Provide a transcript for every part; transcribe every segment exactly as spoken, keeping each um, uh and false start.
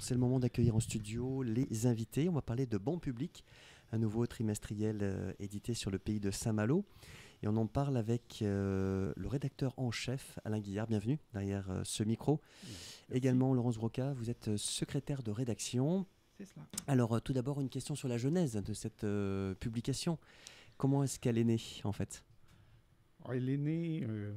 Alors, c'est le moment d'accueillir en studio les invités. On va parler de Ban Public, un nouveau trimestriel euh, édité sur le pays de Saint-Malo. Et on en parle avec euh, le rédacteur en chef, Alain Guillard. Bienvenue derrière euh, ce micro. Merci. Également, Laurence Broca, vous êtes secrétaire de rédaction. C'est cela. Alors, euh, tout d'abord, une question sur la genèse de cette euh, publication. Comment est-ce qu'elle est née, en fait ? Alors, elle est née euh,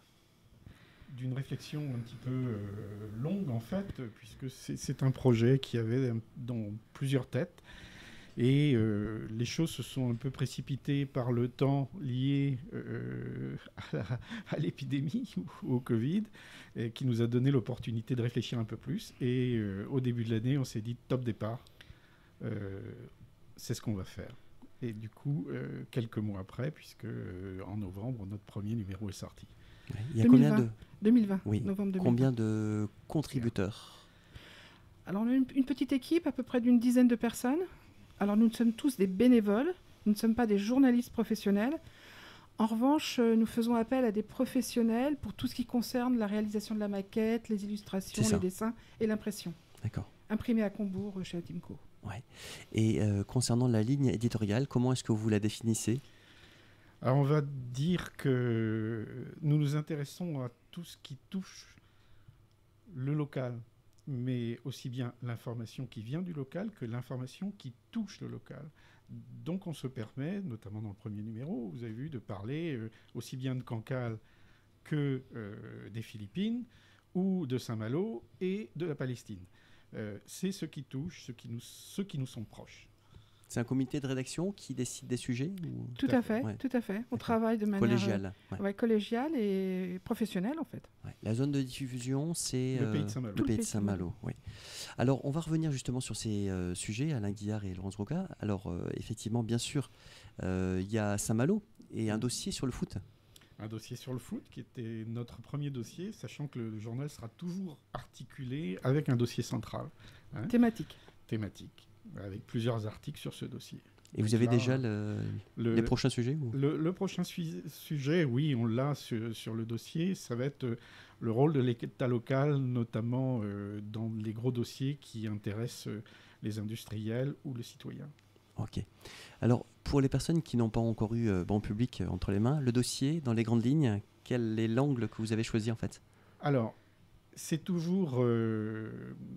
d'une réflexion un petit peu euh, longue, en fait, puisque c'est, c'est un projet qui avait dans plusieurs têtes. Et euh, les choses se sont un peu précipitées par le temps lié euh, à, la, à l'épidémie ou au Covid, et qui nous a donné l'opportunité de réfléchir un peu plus. Et euh, au début de l'année, on s'est dit top départ, euh, c'est ce qu'on va faire. Et du coup, euh, quelques mois après, puisque euh, en novembre, notre premier numéro est sorti. Il y a deux mille vingt. combien de... deux mille vingt, oui. novembre deux mille vingt. Combien de contributeurs ? Alors, on a une, une petite équipe, à peu près d'une dizaine de personnes. Alors, nous sommes tous des bénévoles. Nous ne sommes pas des journalistes professionnels. En revanche, nous faisons appel à des professionnels pour tout ce qui concerne la réalisation de la maquette, les illustrations, les dessins et l'impression. D'accord. Imprimé à Combourg chez Atimco. Ouais. Et euh, concernant la ligne éditoriale, comment est-ce que vous la définissez ? Alors, on va dire que nous nous intéressons à tout ce qui touche le local, mais aussi bien l'information qui vient du local que l'information qui touche le local. Donc on se permet, notamment dans le premier numéro, vous avez vu, de parler euh, aussi bien de Cancale que euh, des Philippines ou de Saint-Malo et de la Palestine. Euh, c'est ce qui touche, ce qui nous, ceux qui nous sont proches. C'est un comité de rédaction qui décide des sujets ou... Tout à fait, ouais. tout à fait. On D'accord. travaille de manière collégiale, ouais. Ouais, collégiale et professionnelle en fait. Ouais. La zone de diffusion, c'est le euh, pays de Saint-Malo. Le pays de Saint-Malo. Oui. Alors, on va revenir justement sur ces euh, sujets, Alain Guillard et Laurence Broca. Alors, euh, effectivement, bien sûr, il euh, y a Saint-Malo et un dossier sur le foot. Un dossier sur le foot qui était notre premier dossier, sachant que le journal sera toujours articulé avec un dossier central. Hein, thématique. Thématique. Avec plusieurs articles sur ce dossier. Et vous avez là, déjà le, le, les prochains sujets ou... le, le prochain su- sujet, oui, on l'a sur, sur le dossier. Ça va être le rôle de l'État local, notamment euh, dans les gros dossiers qui intéressent euh, les industriels ou le citoyen. Ok. Alors, pour les personnes qui n'ont pas encore eu euh, Ban Public euh, entre les mains, le dossier, dans les grandes lignes, quel est l'angle que vous avez choisi en fait ? Alors, c'est toujours euh,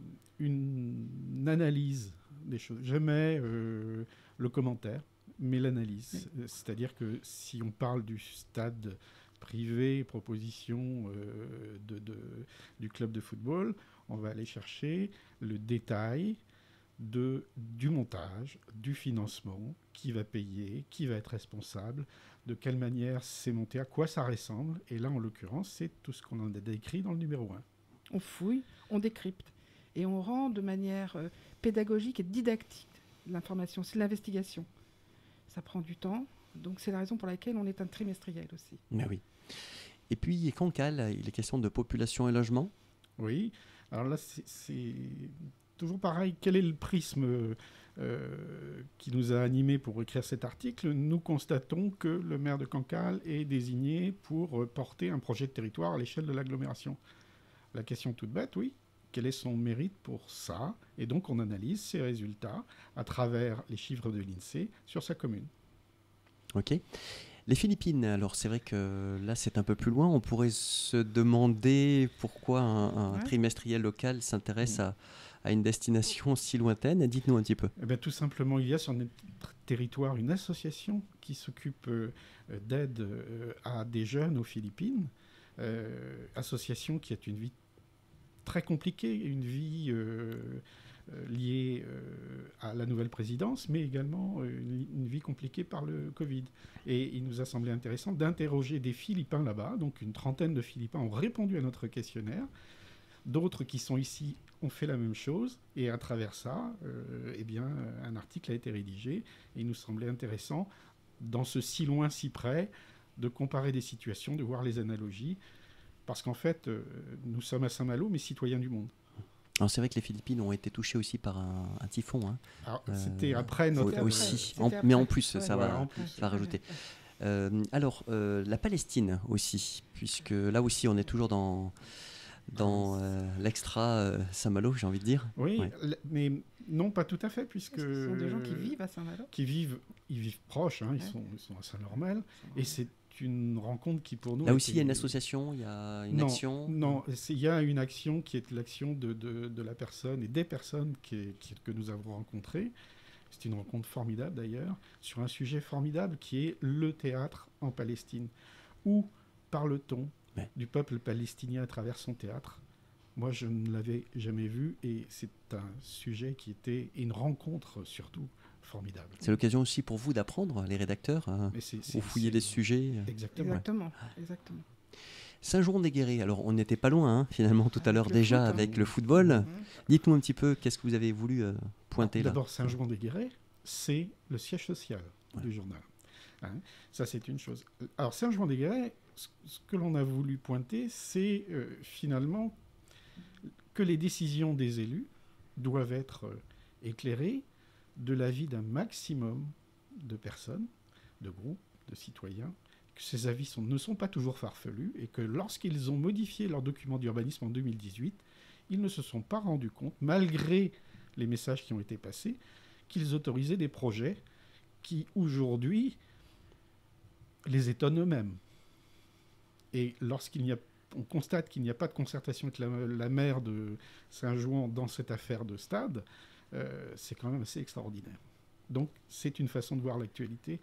une, une analyse des choses. Jamais euh, le commentaire, mais l'analyse. Oui. C'est-à-dire que si on parle du stade privé, proposition euh, de, de, du club de football, on va aller chercher le détail de, du montage, du financement, qui va payer, qui va être responsable, de quelle manière c'est monté, à quoi ça ressemble. Et là, en l'occurrence, c'est tout ce qu'on a décrit dans le numéro un. On fouille, on décrypte. Et on rend de manière euh, pédagogique et didactique l'information. C'est l'investigation. Ça prend du temps. Donc c'est la raison pour laquelle on est un trimestriel aussi. Mais oui. Et puis, Cancale, il est question de population et logement. Oui. Alors là, c'est, c'est toujours pareil. Quel est le prisme euh, qui nous a animés pour écrire cet article ? Nous constatons que le maire de Cancale est désigné pour porter un projet de territoire à l'échelle de l'agglomération. La question toute bête, oui. Quel est son mérite pour ça ? Et donc, on analyse ses résultats à travers les chiffres de l'INSEE sur sa commune. Ok. Les Philippines, alors c'est vrai que là, c'est un peu plus loin. On pourrait se demander pourquoi un, un ouais. trimestriel local s'intéresse mmh. à, à une destination si lointaine. Dites-nous un petit peu. Eh bien, tout simplement, il y a sur notre territoire une association qui s'occupe euh, d'aide euh, à des jeunes aux Philippines. Euh, association qui a une vie très compliquée, une vie euh, euh, liée euh, à la nouvelle présidence, mais également euh, une, une vie compliquée par le Covid. Et il nous a semblé intéressant d'interroger des Philippins là-bas, donc une trentaine de Philippins ont répondu à notre questionnaire, d'autres qui sont ici ont fait la même chose, et à travers ça, euh, eh bien, un article a été rédigé, et il nous semblait intéressant, dans ce si loin, si près, de comparer des situations, de voir les analogies, parce qu'en fait, euh, nous sommes à Saint-Malo, mais citoyens du monde. Alors c'est vrai que les Philippines ont été touchées aussi par un, un typhon. Hein. Alors, euh, c'était après notre... C'était aussi, en, mais en plus, ouais, ça, ouais, va, en plus, ça va rajouter. Ouais. Euh, alors, euh, la Palestine aussi, puisque là aussi, on est toujours dans... dans euh, l'extra euh, Saint-Malo, j'ai envie de dire. Oui, Ouais. mais non, pas tout à fait, puisque... Ce sont des gens qui vivent à Saint-Malo. Qui vivent, ils vivent proches, hein, Ouais. ils, sont, ils sont à Saint-Normel, et c'est une rencontre qui pour nous... Là aussi, il y a une était- association, il y a une non, action. Non, c'est- il y a une action qui est l'action de, de, de la personne et des personnes qui est- qui- que nous avons rencontrées. C'est une rencontre formidable d'ailleurs, sur un sujet formidable qui est le théâtre en Palestine. Où parle-t-on Ouais. du peuple palestinien à travers son théâtre? Moi, je ne l'avais jamais vu et c'est un sujet qui était une rencontre surtout formidable. C'est l'occasion aussi pour vous d'apprendre, les rédacteurs, à Mais c'est- c'est- vous fouiller c'est- les sujets. Exactement. Exactement. Exactement. Saint-Jouan-des-Guérets, alors on n'était pas loin hein, finalement tout à Avec l'heure le déjà foot, hein. avec le football. Mhm. Dites-nous un petit peu qu'est-ce que vous avez voulu euh, pointer là. D'abord, Saint-Jouan-des-Guérets, c'est le siège social Ouais. du journal. Hein, ça, c'est une chose. Alors, Saint-Jouan-des-Guérets, ce ce que l'on a voulu pointer, c'est euh, finalement que les décisions des élus doivent être euh, éclairées de l'avis d'un maximum de personnes, de groupes, de citoyens, que ces avis sont- ne sont pas toujours farfelus et que lorsqu'ils ont modifié leur document d'urbanisme en deux mille dix-huit, ils ne se sont pas rendus compte, malgré les messages qui ont été passés, qu'ils autorisaient des projets qui, aujourd'hui, les étonnent eux-mêmes. Et lorsqu'il n'y a, on constate qu'il n'y a pas de concertation avec la, la maire de Saint-Jouan dans cette affaire de stade, euh, c'est quand même assez extraordinaire. Donc, c'est une façon de voir l'actualité.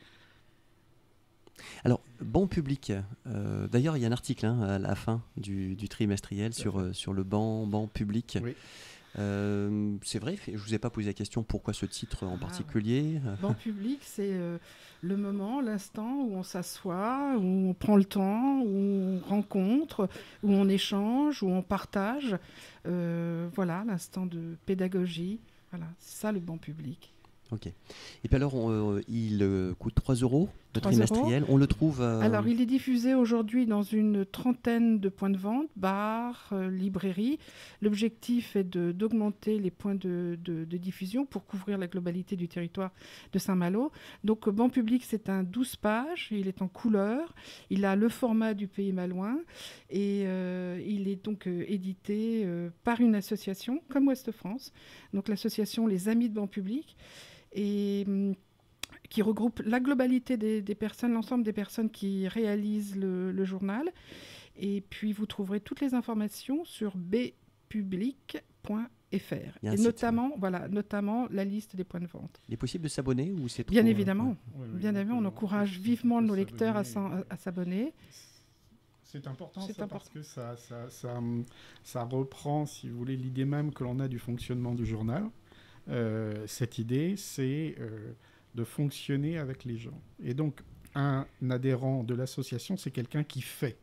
Alors, banc public, euh, d'ailleurs il y a un article hein, à la fin du, du trimestriel Tout à sur, fait. euh, sur le banc, banc public. Oui. Euh, c'est vrai, je ne vous ai pas posé la question pourquoi ce titre en Ah. particulier. euh, Banc public, c'est euh, le moment, l'instant où on s'assoit, où on prend le temps, où on rencontre, où on échange, où on partage. Euh, voilà, l'instant de pédagogie. Voilà, c'est ça le banc public. Ok. Et puis alors, on, euh, il euh, coûte trois euros le trois trimestriel. On le trouve. euh, Alors, il est diffusé aujourd'hui dans une trentaine de points de vente, bars, euh, librairies. L'objectif est de- d'augmenter les points de, de- de diffusion pour couvrir la globalité du territoire de Saint-Malo. Donc, euh, banc public, c'est un douze pages. Il est en couleur. Il a le format du Pays Malouin. Et euh, il est donc euh, édité euh, par une association comme Ouest France. Donc, l'association Les Amis de banc public. Et hum, qui regroupe la globalité des, des personnes, l'ensemble des personnes qui réalisent le, le journal. Et puis, vous trouverez toutes les informations sur b public point f r. Il y a un Et site, notamment, voilà, notamment la liste des points de vente. Il est possible de s'abonner ou c'est Bien trop, euh, évidemment. ouais. Oui, oui, Bien on évidemment, on peut- encourage on peut vivement nos s'abonner. lecteurs à s'en- à s'abonner. C'est important, C'est ça, important. parce que ça, ça, ça, ça reprend, si vous voulez, l'idée même que l'on a du fonctionnement du journal. Euh, cette idée, c'est euh, de fonctionner avec les gens. Et donc, un adhérent de l'association, c'est quelqu'un qui fait.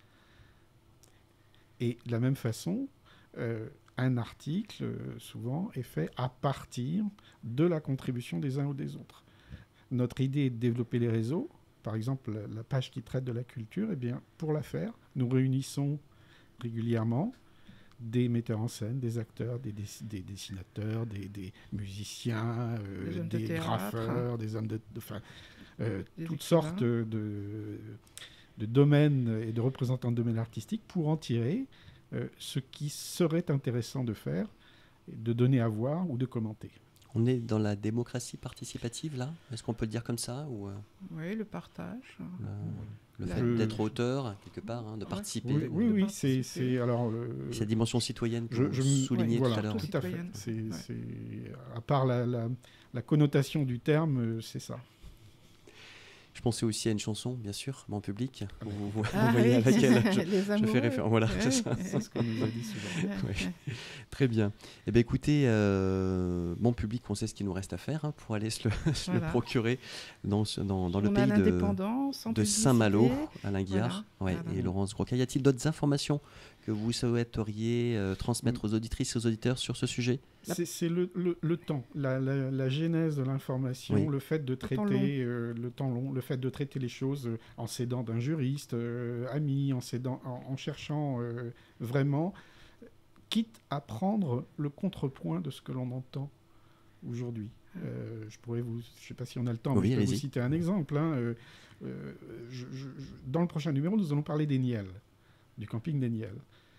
Et de la même façon, euh, un article, euh, souvent, est fait à partir de la contribution des uns ou des autres. Notre idée est de développer les réseaux. Par exemple, la, la page qui traite de la culture, eh bien, pour la faire, nous réunissons régulièrement des metteurs en scène, des acteurs, des, dessi- des dessinateurs, des, des musiciens, euh, Des hommes de des théâtre. graffeurs, des hommes de... de- enfin, euh, Des toutes écrivains. sortes de, de domaines et de représentants de domaines artistiques pour en tirer euh, ce qui serait intéressant de faire, de donner à voir ou de commenter. On est dans la démocratie participative là. Est-ce qu'on peut le dire comme ça ou euh, Oui, le partage. le, le La- fait Je- d'être auteur quelque part, hein, de Ouais. participer. Oui, ou oui, de- oui, participer. c'est c'est- alors le- Cette dimension citoyenne que Je- vous je me- soulignez voilà, tout à l'heure. tout tout à fait. citoyenne. C'est, Ouais. c'est- à part la, la- la connotation du terme, euh, c'est ça. Je pensais aussi à une chanson, bien sûr, mon public. Vous, vous- vous Ah voyez oui, à laquelle je, les je amoureux. fais référence. Voilà, Ouais, c'est ça. ouais. C'est ce qu'on nous a dit souvent. Ouais, Oui. ouais. Très bien. Eh bien, écoutez, euh, bon public, on sait ce qu'il nous reste à faire hein, pour aller se le, se le Voilà. procurer dans, ce- dans, dans le Journal pays de, indépendant, sans de publicité. Saint-Malo, Alain Guillard Voilà, ouais, voilà. et Laurence Groca. Y a-t-il d'autres informations que vous souhaiteriez euh, transmettre aux auditrices et aux auditeurs sur ce sujet? C'est, c'est le, le- le temps, la, la- la genèse de l'information, Oui. le fait de temps long. traiter euh, le temps long, le fait de traiter les choses euh, en s'aidant d'un juriste, euh, ami, en, s'aidant- en, en cherchant euh, vraiment, quitte à prendre le contrepoint de ce que l'on entend aujourd'hui. Euh, je pourrais vous, je ne sais pas si on a le temps, Oui, mais je peux vous allez-y. citer un exemple. hein. Euh, euh, je- je- je- dans le prochain numéro, nous allons parler des Niels, du camping des Niels.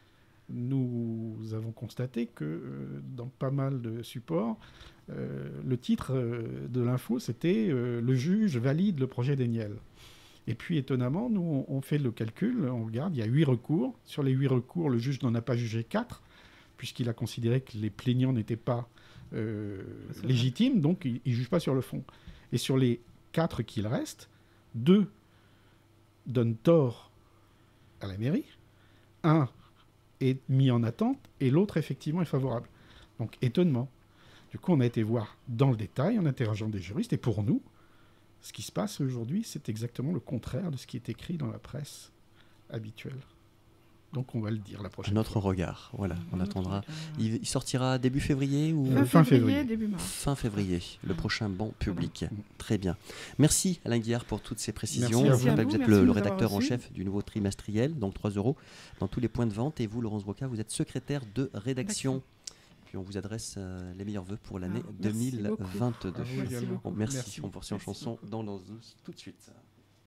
nous avons constaté que euh, dans pas mal de supports, euh, le titre euh, de l'info, c'était euh, « Le juge valide le projet des Niel ». Et puis, étonnamment, nous, on, on fait le calcul, on regarde, il y a huit recours. Sur les huit recours, le juge n'en a pas jugé quatre, puisqu'il a considéré que les plaignants n'étaient pas euh, légitimes, donc il ne juge pas sur le fond. Et sur les quatre qu'il reste, deux donnent tort à la mairie, un est mis en attente, et l'autre, effectivement, est favorable. Donc, étonnement. Du coup, on a été voir dans le détail, en interrogeant des juristes, et pour nous, ce qui se passe aujourd'hui, c'est exactement le contraire de ce qui est écrit dans la presse habituelle. Donc, on va le dire la prochaine Notre fois. regard, voilà, on Notre attendra. regard. Il, il sortira début février ou Fin, Fin février, février. début mars. fin février, le prochain banc public. Voilà. Très bien. Merci Alain Guillard pour toutes ces précisions. Merci à Je vous. rappelle que vous êtes Merci le, de le nous avoir rédacteur en reçus. chef du nouveau trimestriel, donc trois euros dans tous les points de vente. Et vous, Laurence Broca, vous êtes secrétaire de rédaction. Puis on vous adresse euh, les meilleurs vœux pour l'année Ah, merci deux mille vingt-deux. À vous Merci également. beaucoup. Bon, merci. Merci. On poursuit en Merci chanson beaucoup. dans l'Anse douce tout de suite.